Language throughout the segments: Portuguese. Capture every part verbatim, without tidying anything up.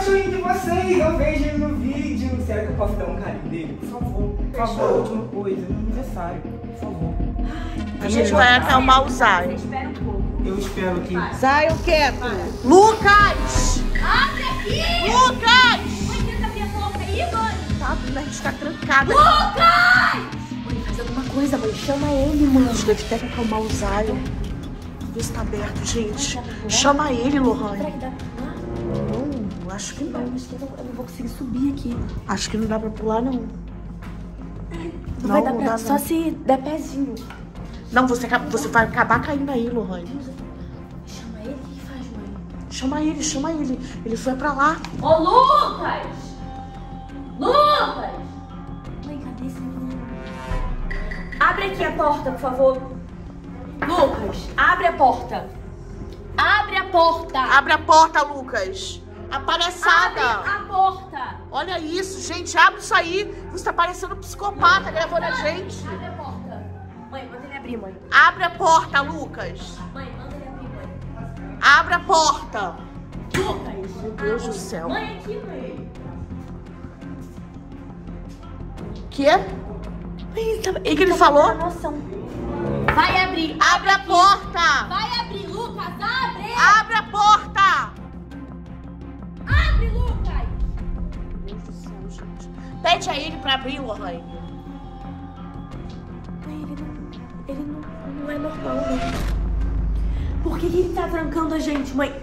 cachorrinho de vocês, eu vejo ele no vídeo. Será que eu posso dar um carinho dele? Por favor, por favor, a última coisa, no aniversário, por favor. A gente vai acalmar o Zion. Espera um pouco. Eu espero que... Zion quieto. Lucas! Abre aqui! Lucas! Mãe, tenta abrir a porta aí, mãe! Tá, a gente tá trancada. Lucas! Mãe, faz alguma coisa, mãe. Chama ele, mãe. A gente deve ter que acalmar o Zion. Vê se tá aberto, gente. Chama ele, Lohane. Será que dá pra pular? Não, acho que não. Acho que eu não, eu não vou conseguir subir aqui. Acho que não dá pra pular, não. Não, Não, vai dar não pra... dá, Só não. se der pezinho. Não, você, acaba- você vai acabar caindo aí, Lohane. Chama ele? O que que faz, mãe? Chama ele, chama ele. Ele foi pra lá. Ô, Lucas! Lucas! Mãe, cadê esse menino? Abre aqui a porta, por favor. Lucas, abre a porta. Abre a porta. Abre a porta, Lucas. A palhaçada. Abre a porta. Olha isso, gente. Abre isso aí. Você tá parecendo um psicopata gravando a gente. Abre a porta. Mãe, manda ele abrir, mãe. Abre a porta, Lucas. Mãe, manda ele abrir, mãe. Abre a porta. Lucas. Meu Deus do céu. Mãe, aqui, mãe. Que? O Mãe, que, que ele falou? Noção. Vai abrir. Abre a porta. Vai abrir, Lucas. Abre. Abre a porta. Abre, Lucas. Meu Deus do céu, gente. Pede a ele pra abrir, Lohane. Mãe, ele não, ele não, não é normal, mãe. Por que, que ele tá trancando a gente, mãe?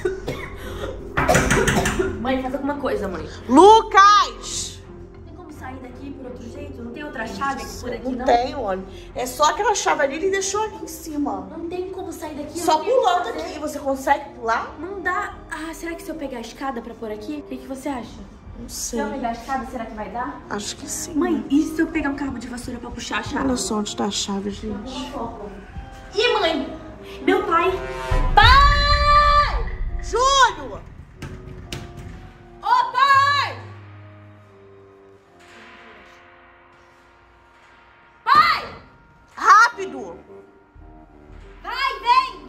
Mãe, faz alguma coisa, mãe. Lucas! Tem como sair daqui por outro jeito? Não tem outra chave aqui por aqui, Não não? tem, olha. É só aquela chave ali, ele deixou ali em cima. Não tem como sair daqui? eu Só não tenho o que pulando fazer. aqui. Você consegue pular? Não dá. Ah, será que se eu pegar a escada pra pôr aqui? O que, que você acha? Não Se sei. eu pegar a escada, será que vai dar? Acho que sim. Mãe, e se eu pegar um cabo de vassoura pra puxar a chave? Olha só onde tá a chave, gente. Ih, mãe! Meu pai! Pai! Júlio! Ô, pai! Pai! Rápido! Vai, vem!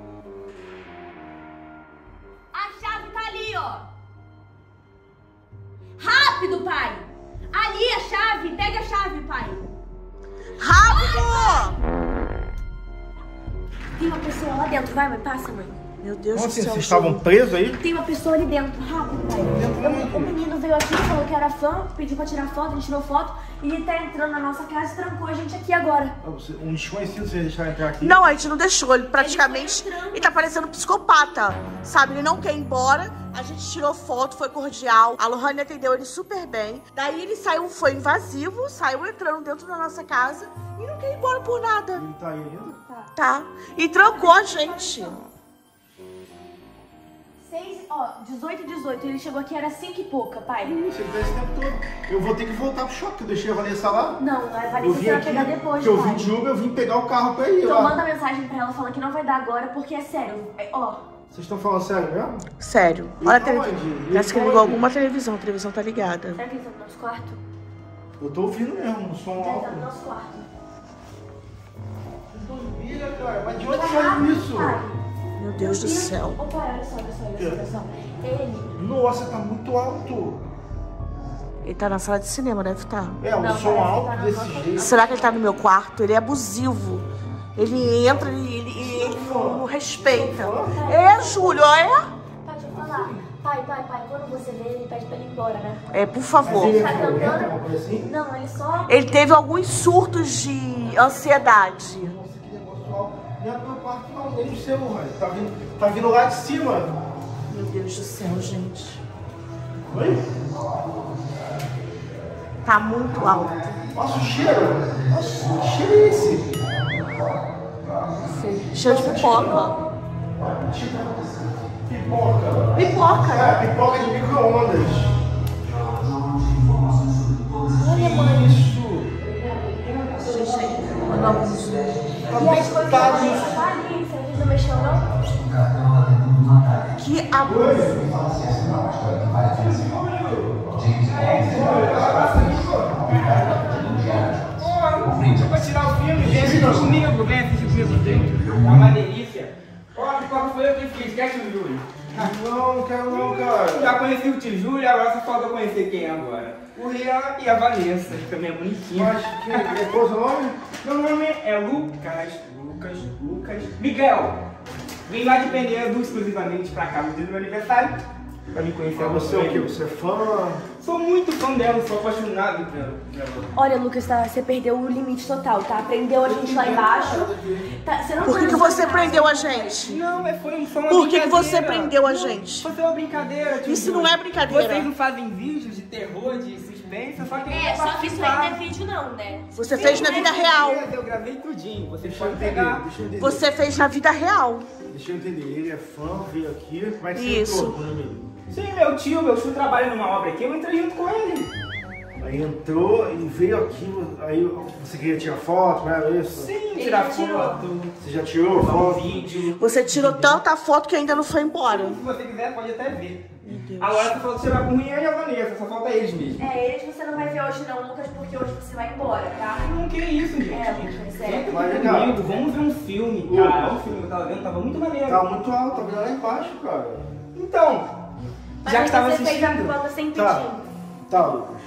A chave tá ali, ó. Rápido, pai! Ali a chave! Pega a chave, pai! Rápido! Tem uma pessoa lá dentro. Vai, mãe, passa, mãe. Meu Deus Como do assim, céu, vocês estavam Júlio. presos aí? Tem uma pessoa ali dentro. Rápido, pai. Eu- o menino veio aqui, falou que era fã, pediu pra tirar foto, a gente tirou foto. E ele tá entrando na nossa casa e trancou a gente aqui agora. Um desconhecido, vocês deixaram entrar aqui? Não, a gente não deixou. Ele praticamente... Ele foi entrando. Ele tá parecendo um psicopata, sabe? Ele não quer ir embora. A gente tirou foto, foi cordial. A Lohane atendeu ele super bem. Daí ele saiu, foi invasivo, saiu entrando dentro da nossa casa e não quer ir embora por nada. Ele tá aí ainda? Tá. E trancou a gente. Seis, ó, dezoito e dezoito. Ele chegou aqui, era cinco e pouca, pai. Você tá esse tempo todo. Eu vou ter que voltar pro shopping, que eu deixei a Vanessa lá. Não, a Eu Vanessa vim você vai aqui, pegar depois, que eu pai. vim de Uber, eu vim pegar o carro pra ir Então lá. manda mensagem pra ela falando que não vai dar agora, porque é sério. É, ó, Vocês estão falando sério mesmo? Sério. E Olha a aonde? televisão. E Parece que aonde? ligou alguma televisão. A televisão tá ligada. será que ele tá no nosso quarto? Eu tô ouvindo mesmo, um som Ele tá no alto. nosso quarto. Dormia, cara, mas de onde saiu isso? Pai, Meu Deus do céu. Ô, pai, olha só, olha só, olha só, olha só. Ele... Nossa, tá muito alto. Ele tá na sala de cinema, deve estar. É, um Não, som parece que alto tá na desse nossa- jeito. Será que ele tá no meu quarto? Ele é abusivo. Ele entra e ele, ele, ele não, não respeita. É, Júlio, é? Pai, deixa eu falar. Pai, pai, pai, quando você vê, ele pede pra ele ir embora, né? É, por Mas favor. ele é Tá violento, cantando? alguma coisa assim? Não, ele só... Ele teve alguns surtos de ansiedade. Nossa, que negócio alto. Não é do meu quarto não, nem do seu, velho. Tá vindo, tá vindo lá de cima. Meu Deus do céu, gente. Oi? Tá muito alto. Nossa, o cheiro. Nossa, que cheiro é esse? Cheio de pipoca. Pipoca. Pipoca, né? É, pipoca de micro-ondas. Olha, mãe. Isso. Gente, manda um zoom. E as coisas Tá da de- Vanessa tá ali, você não mexeu, não? Que abuso. Deixa pra tirar o filme, gente, não comigo, vem assistir o filme dentro. É uma delícia. Ó, a pipoca foi eu que fiz, quer que o Júlio? Não, não quero não, cara. Já conheci o tio Júlio, agora só falta conhecer quem é agora. O Rian e a Vanessa, que também é bonitinha. Mas que é qual o seu nome? Meu nome é Lucas, Lucas, Lucas, Miguel. Vim lá de Penedo exclusivamente pra cá no dia do meu aniversário, pra me conhecer a Você é o quê? Você é fã? Sou muito fã dela, sou apaixonado por ela. Olha, Lucas, tá, você perdeu o limite total, tá? Prendeu a gente lá embaixo. Tá, você não Por que, que você prendeu a gente? Não, é foi, foi uma Por que, que brincadeira. você prendeu a Não, gente? Foi uma brincadeira. tio Isso Júlio. não é brincadeira. Vocês não fazem vídeos de terror, de suspense, só que eu É, ia só que isso aí não é vídeo não, né? Você fez na vida real. Eu gravei tudinho, vocês Deixa eu podem entender, pegar. deixa eu entender. Você fez na vida real. Deixa eu entender, ele é fã, veio aqui, como é que você Isso. entrou, meu amigo? Sim, meu tio, meu tio trabalha numa obra aqui, eu entrei junto com ele. Aí entrou e veio aqui, aí você queria tirar foto, não era isso? Sim, Ele tirar já tirou. foto, Você já tirou gravar um foto? vídeo. Você tirou tanta foto que ainda não foi embora. Se você quiser, pode até ver. Meu Deus. Agora só falta tirar com o Rian e a Vanessa, só falta eles mesmo. É, eles você não vai ver hoje não, Lucas, porque hoje você vai embora, tá? Não, que isso, gente. É, Lucas, é. Senta Mas, aqui cara, comigo, vamos ver um filme, Ô, cara. Um filme que eu tava vendo, tava muito maneiro. Tá muito alto, tá vendo lá embaixo, cara. Então, Mas já que tava você fez a assistindo... pipoca sem Tá, pedido. tá, Lucas.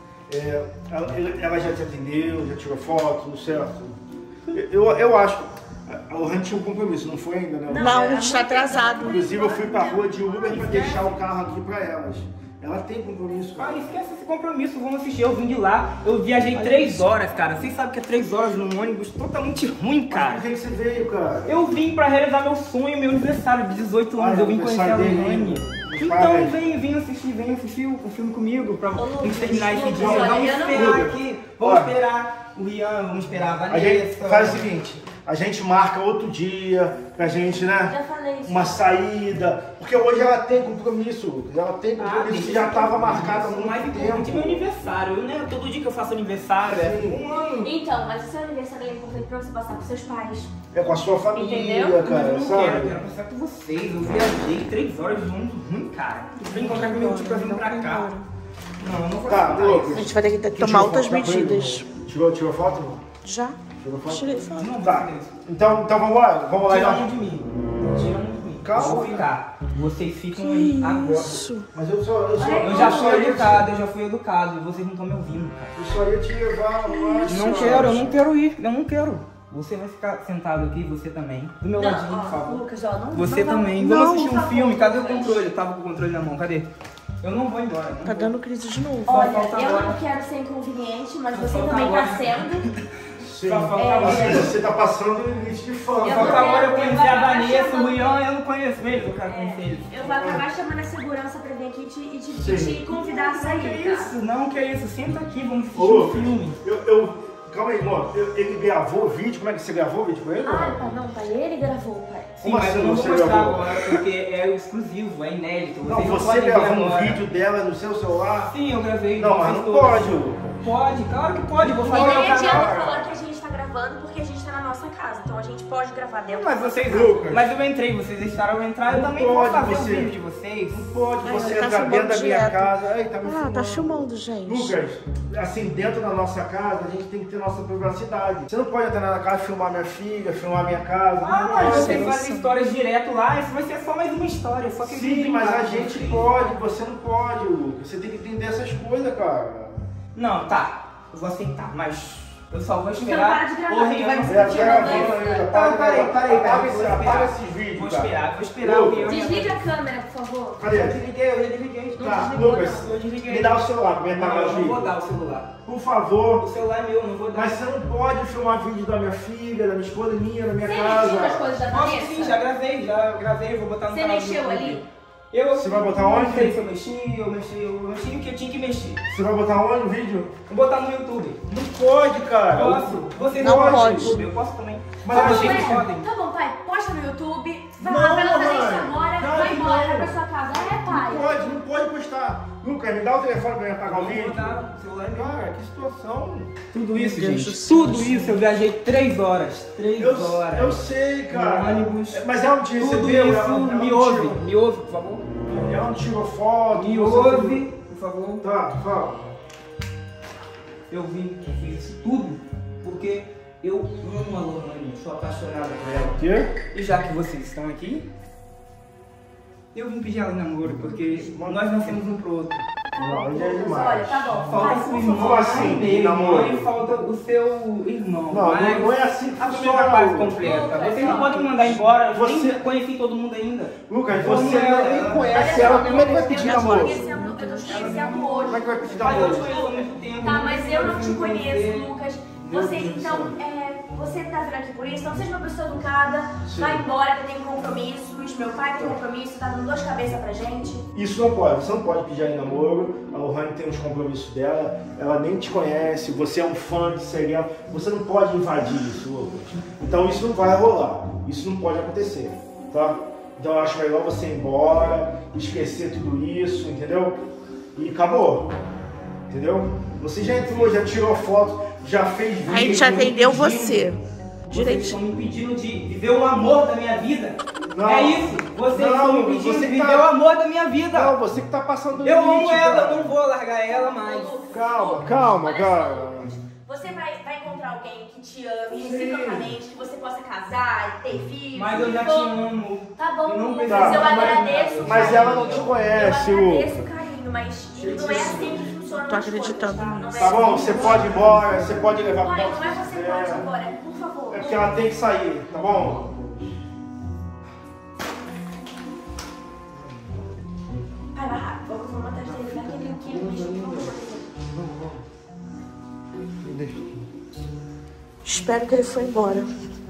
É, ela, ela já te atendeu, já tirou foto, tudo certo? Eu, eu acho que a Lohane tinha um compromisso, não foi ainda, né? Não, a gente tá atrasado. Inclusive eu fui pra rua de Uber pra deixar o carro aqui pra elas. Ela tem compromisso, Ah, cara. esquece esse compromisso, vamos assistir. Eu vim de lá, eu viajei três horas, cara. Vocês sabem que é três horas num ônibus totalmente ruim, Por cara. que que você veio, cara? Eu vim pra realizar meu sonho, meu aniversário de dezoito anos. Ah, eu vim conhecer a aniversário dele. Lohane. Então Parabéns. vem, vem assistir, vem assistir o, o filme comigo pra Ô, gente terminar esse Lucas, dia. olha, Vamos eu não- esperar Lucas, aqui, vamos olha. esperar o Rian, vamos esperar a A Vanessa. gente faz o seguinte, a gente marca outro dia pra gente, né? Já falei isso. Uma saída. Porque hoje ela tem compromisso, Lucas. Ela tem Ah, compromisso gente, que já tava marcado há o mais muito importante é meu tempo. aniversário, né? Todo dia que eu faço aniversário é Sim. um ano. Então, mas o seu aniversário é importante pra você passar com seus pais. É com a sua família, Entendeu? cara, Eu não quero, eu sabe? quero passar com vocês. Eu viajei três horas de ônibus ruim, cara. Eu vim encontrar com meu tio pra vir pra cá. Não, eu não vou Tá, aceitar Lucas. isso. A gente vai ter que Tu tomar tirou outras foto da coisa? medidas. Tirou, tirou foto? Não? Já? Tirou foto? Tirei foto. Não, Tá. tá. Então, então vamos lá, vamos lá. Tira a então. mão de mim. Tira a mão de mim. Calma. Eu vou ficar. Vocês ficam aí agora. Isso. Mas eu só, eu só, Eu já só fui ia educado, eu já fui educado. E vocês não estão me ouvindo, cara. te- Eu só ia te levar lá. Não quero, eu não quero ir. Eu não quero. Você vai ficar sentado aqui, você também. Do meu ladinho, por Não, ó, favor. Lucas, ó, não Você não vai- também. Não, Vamos assistir por um favor, filme. Cadê o Lucas. controle? Eu tava com o controle na mão. Cadê? Eu não vou embora. não Tá vou. dando crise de novo. Olha, falta eu agora. não quero ser inconveniente, mas você falta também tá agora. sendo. Sim. Só falta É. agora. Você tá passando o limite de fã. Eu Só vou que cara. agora eu eu conheci vou a acabar Vanessa, o chamando- Rian, eu não conheço eles, eu quero conhecer eles. Eu vou acabar chamando a segurança pra vir aqui e te, e te, Sim. e te convidar a Que sair, tá? isso? Não, que isso? Senta aqui, vamos assistir Ô, um filme. eu, eu, calma aí, irmão. Eu- Ele gravou o vídeo, como é que você gravou o vídeo com ele? Ah, ou pai, não, pai, ele gravou, pai. Sim, Como mas assim eu não vou você mostrar gravou? agora, porque é exclusivo, é inédito. Não, Vocês você podem ver gravou um agora. vídeo dela no seu celular? Sim, eu gravei. Não, mas fiz não todos. pode, Lucas. Pode, claro que pode, vou fazer Nem meu adianta canal. falar que a gente tá gravando porque a gente tá na nossa casa. Então a gente pode gravar dentro. Mas vocês. Lucas. Mas eu entrei, vocês deixaram eu entrar, eu Não também vou pode fazer o você. vídeo de vocês. Não pode Ai, você ele tá entrar dentro da filmando minha direto. casa. Ai, tá me Ah, filmando. tá filmando, gente. Lucas, assim, dentro da nossa casa, a gente tem que ter nossa privacidade. Você não pode entrar na casa e filmar minha filha, filmar minha casa. Ah, não mas pode. vocês fazem histórias direto lá, isso vai ser só mais uma história. Só que Sim, mas a gente pode, você não pode, Lucas. Você tem que entender essas coisas, cara. Não, tá, eu vou aceitar, mas eu só vou Então esperar. para de gravar, o Rian- que vai É, discutir pera, não, pera, né? pera, Tá, para, peraí, para, peraí, apaga peraí, esse- vou apaga esperar. esses vídeos, Vou cara. esperar, vou esperar o Rian. Desliga a câmera, por favor. Cadê? Eu desliguei, eu já desliguei. Tá, Desligou, Lucas, não, eu desliguei. me dá o celular pra me Não, apagar os eu não vou vídeos. dar o celular. Por favor. O celular é meu, não vou dar. Mas você não pode filmar vídeo da minha filha, da minha esposa minha, da minha Você casa. mexeu nas coisas da Nossa, Vanessa? sim, já gravei, já gravei, vou botar no Você canal do mexeu YouTube. ali? Eu Você vai botar não onde? sei se eu mexi, eu mexi, eu mexi o que eu tinha que mexer. Você vai botar onde o vídeo? Vou botar no YouTube. Não pode, cara. Posso? Vocês Não podem pode. no YouTube, eu posso também. Mas Mas você vocês Ué, podem. Tá bom, pai, posta no YouTube, vai Não, lá, vai lá fazer mãe. isso agora, Não, vai que embora, não. vai pra sua casa. É, pai. Não pode, não pode postar. Lucas, me dá o telefone pra me apagar o Não vou vídeo. dar, o celular é meu. Cara, que situação. Tudo isso, Meu Deus gente. do céu. Tudo isso, eu viajei três horas. Três Eu, horas. eu sei, cara. No ônibus. Mas ela não te Tudo recebeu? isso, ela, ela me não ouve. tirou- Me ouve, por favor. Ela não tirou foto. Me você- ouve, por favor. Tá, fala. Eu vim, eu fiz isso tudo porque eu amo a Lohane, eu sou apaixonada por ela. O quê? E já que vocês estão aqui, eu vou fazer o seguinte. Eu vou Eu vim pedir ela em namoro porque nós nascemos um pro outro. Não, já é demais. Olha, tá bom. Falta Vai, sua irmã, Como assim, dele, namoro? e falta o seu irmão. Não, mas não é assim que a funciona, primeira parte Lucas. completa. Lucas, Vocês não ó. podem me mandar embora, eu Você- nem conheci todo mundo ainda. Lucas, Como você ela- nem ela- conhece Olha ela, só, como é que vai eu pedir tô te namoro? conhecendo- Eu tô te conhecendo hoje. Como é que vai pedir Mas eu namoro? te conheço há muito tempo. Tá, mas eu não te conheço conheço, você. Lucas. Meu Você, Deus do então, céu. é, você tá vindo aqui por isso, então seja uma pessoa educada, Sim. vai embora que eu tenho compromissos, meu pai tem compromisso, tá dando dor de cabeça pra gente. Isso não pode, você não pode pedir ela em namoro, a Lohane tem os compromissos dela, ela nem te conhece, você é um fã de serial, você não pode invadir isso, Lucas. Então isso não vai rolar, isso não pode acontecer, tá? Então eu acho melhor você ir embora, esquecer tudo isso, entendeu? E acabou, entendeu? Você já entrou, já tirou foto, já fez vídeo. A gente já atendeu pedindo. você. Vocês Direito. estão me pedindo de viver o amor da minha vida. Não. É isso. Vocês Não, estão me pedindo você de viver tá- o amor da minha vida. Não, você que tá passando Eu limite, amo ela, cara. eu não vou largar ela mais. Calma, calma, Olha só, cara. Lucas, você vai, vai encontrar alguém que te ame reciprocamente, que você possa casar, ter filhos. Mas eu já te for- amo. Tá bom, Eu não Lucas, preciso eu mais agradeço. nada. o Mas carinho. ela não te conhece, Eu agradeço Lucas. o carinho, mas não é assim que funciona. Tô as coisas, acreditando tá? Não é Tá bom, assim. você pode ir embora, você pode levar Olha, pro não é você que pode ir embora, por favor. É porque ela tem que sair, tá bom? Vai, vai rápido, vamos vamos atrás dele, daquele aqui, por favor. Espero que ele foi embora.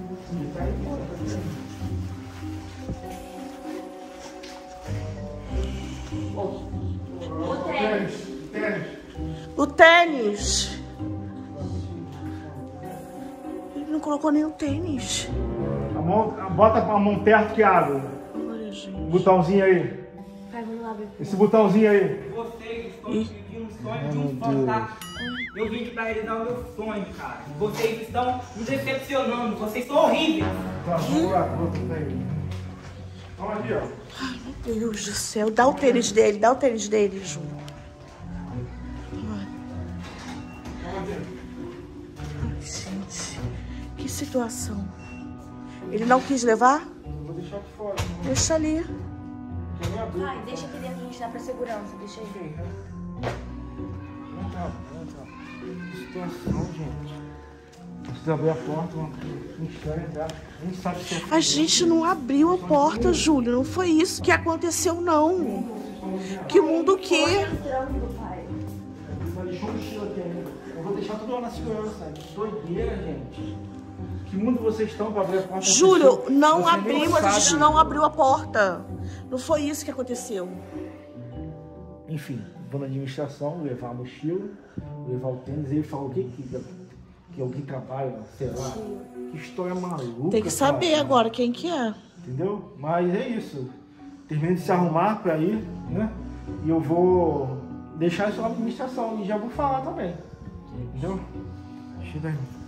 O tênis. O tênis. Ele não colocou nem o tênis. A mão, bota a mão perto que abre. Olha, gente. Botãozinho aí. Vai, vamos lá, bebê. Esse botãozinho aí. Vocês estão me pedindo um sonho de um fã, tá? Eu vim aqui pra realizar o meu sonho, cara. Vocês estão me decepcionando. Vocês são horríveis. Tá, vamos lá, bota aí. Vamos aqui, ó. Meu Deus do céu. Dá o tênis dele, dá o tênis dele, Ju. Ai, gente, que situação. Ele não quis levar? Eu vou deixar aqui fora. Deixa ali. Não quer nem abrir. Vai, deixa aqui dentro, a gente dá pra segurança, deixa aí. Não tá, não tá. Que situação, gente. Precisa abrir a porta, uma mistério entrar. Nem sabe se é. A gente não abriu a porta, Júlio. Não foi isso que aconteceu, não. Que mundo o quê? Entrando, pai. Mas deixou um mochila aqui ainda. Eu vou deixar tudo lá na segurança. Que doideira, gente. Que mundo vocês estão para abrir a porta? Júlio, não Você nem abriu, a gente sabe. não abriu a porta. Não foi isso que aconteceu. Enfim, vou na administração, levar a mochila, levar o tênis. Ele falou o que que, que alguém trabalha, sei lá. Que história maluca. Tem que saber cara. agora quem que é. Entendeu? Mas é isso. Termino de se arrumar para ir, né? E eu vou deixar isso lá na administração e já vou falar também. Entendeu? Chega aí.